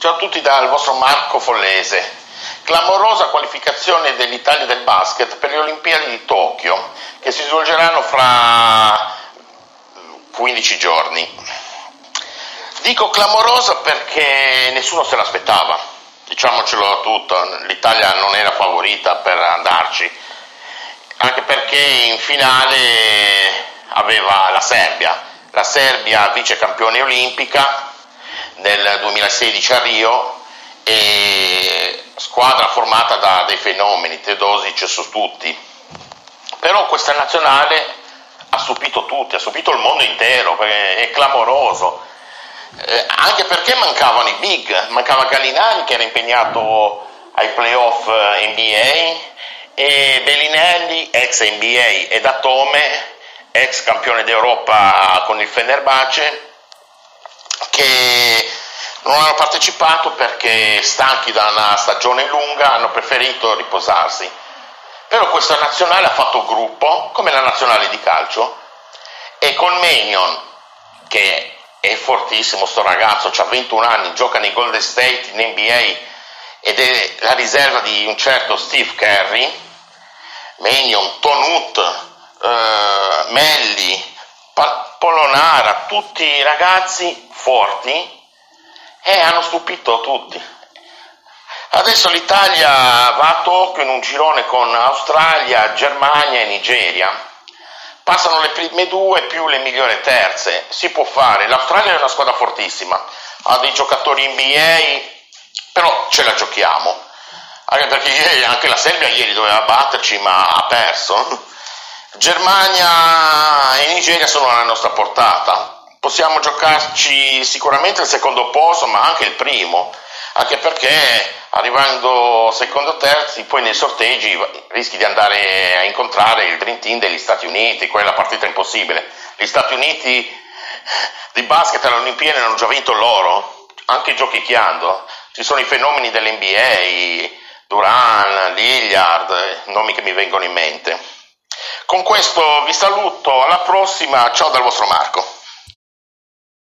Ciao a tutti dal vostro Marco Follese. Clamorosa qualificazione dell'Italia del basket per le Olimpiadi di Tokyo, che si svolgeranno fra 15 giorni. Dico clamorosa perché nessuno se l'aspettava, diciamocelo tutto, l'Italia non era favorita per andarci, anche perché in finale aveva la Serbia vice campione olimpica nel 2016 a Rio e squadra formata da dei fenomeni, Teodosic su tutti. Però questa nazionale ha stupito tutti, ha stupito il mondo intero, perché è clamoroso, anche perché mancavano i big, mancava Gallinari che era impegnato ai playoff NBA e Bellinelli, ex NBA, e Datome, ex campione d'Europa con il Fenerbahce, che non hanno partecipato perché stanchi da una stagione lunga hanno preferito riposarsi. Però questa nazionale ha fatto gruppo come la nazionale di calcio, e con Mannion, che è fortissimo sto ragazzo, ha 21 anni, gioca nei Golden State in NBA ed è la riserva di un certo Steve Curry, Mannion, Tonut, Melli, Polonara, tutti ragazzi forti, e hanno stupito tutti. Adesso l'Italia va a Tokyo in un girone con Australia, Germania e Nigeria. Passano le prime due più le migliori terze, si può fare. L'Australia è una squadra fortissima, ha dei giocatori NBA, però ce la giochiamo, anche perché anche la Serbia ieri doveva batterci ma ha perso. Germania e Nigeria sono alla nostra portata, possiamo giocarci sicuramente il secondo posto ma anche il primo, anche perché arrivando secondo o terzi poi nei sorteggi rischi di andare a incontrare il Dream Team degli Stati Uniti, quella è la partita impossibile. Gli Stati Uniti di basket alle Olimpiadi hanno già vinto loro, anche giochicchiando, ci sono i fenomeni dell'NBA, Durant, Lillard, nomi che mi vengono in mente. Con questo vi saluto, alla prossima, ciao dal vostro Marco.